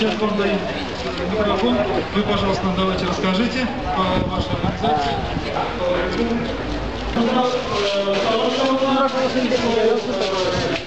сейчас вам дают микрофон. Вы, пожалуйста, давайте расскажите по вашей организации.